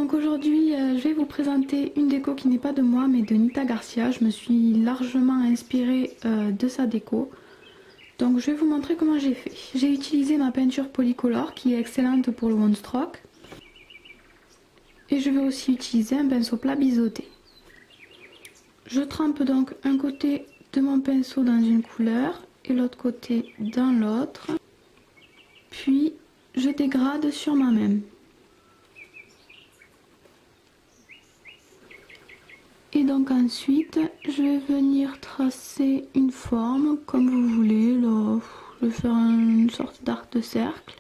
Donc aujourd'hui, je vais vous présenter une déco qui n'est pas de moi mais de Nita Garcia. Je me suis largement inspirée de sa déco. Donc je vais vous montrer comment j'ai fait. J'ai utilisé ma peinture Polycolor qui est excellente pour le one stroke. Et je vais aussi utiliser un pinceau plat biseauté. Je trempe donc un côté de mon pinceau dans une couleur et l'autre côté dans l'autre. Puis je dégrade sur ma main. Et donc ensuite, je vais venir tracer une forme comme vous voulez. Là, je vais faire une sorte d'arc de cercle.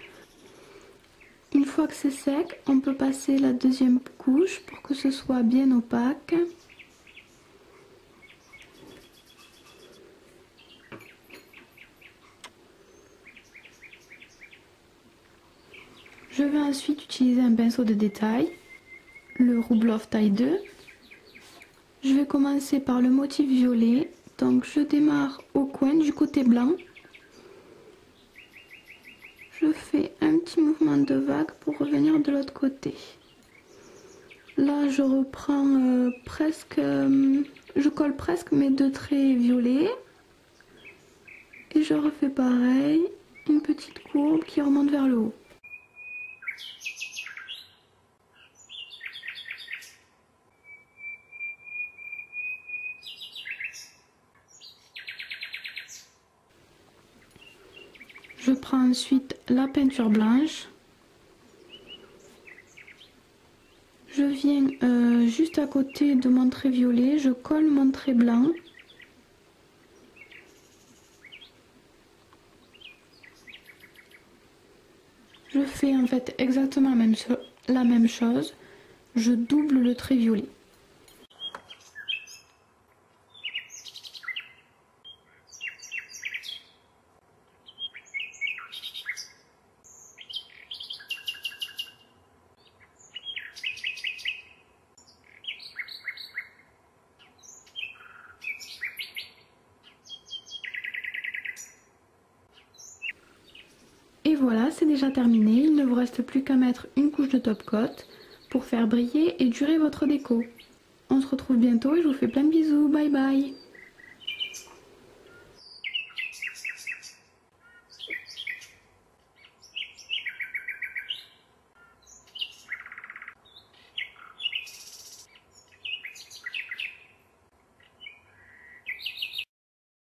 Une fois que c'est sec, on peut passer la deuxième couche pour que ce soit bien opaque. Je vais ensuite utiliser un pinceau de détail, le Rubloff taille 2. Je vais commencer par le motif violet, donc je démarre au coin du côté blanc. Je fais un petit mouvement de vague pour revenir de l'autre côté. Là je reprends je colle presque mes deux traits violets. Et je refais pareil, une petite courbe qui remonte vers le haut. Je prends ensuite la peinture blanche. Je viens juste à côté de mon trait violet, je colle mon trait blanc. Je fais en fait exactement la même chose. Je double le trait violet. Et voilà, c'est déjà terminé. Il ne vous reste plus qu'à mettre une couche de top coat pour faire briller et durer votre déco. On se retrouve bientôt et je vous fais plein de bisous. Bye bye!